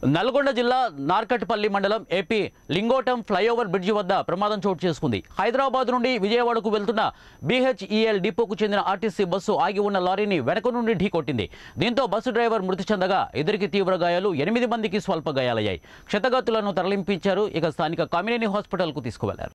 నల్గొండ జిల్లా నార్కట్పల్లి మండలం AP Lingotam flyover bridge వద్ద ప్రమాదం చోటు చేసుకుంది. హైదరాబాద్ నుండి విజయవాడకు వెళ్తున్న BHEL డిపోకు చెందిన ఆర్టీసీ బస్సు ఆగి ఉన్న లారీని వెనక నుండి ఢీకొట్టింది. దీంతో బస్సు డ్రైవర్ మృతి చెందగా ఇద్దరికి తీవ్ర గాయాలు, 8 మందికి స్వల్ప గాయాలయ్యాయి. క్షతగాతులను తరలింపించారు. ఇక స్థానిక కామినేని హాస్పిటల్కు తీసుకువెళ్లారు.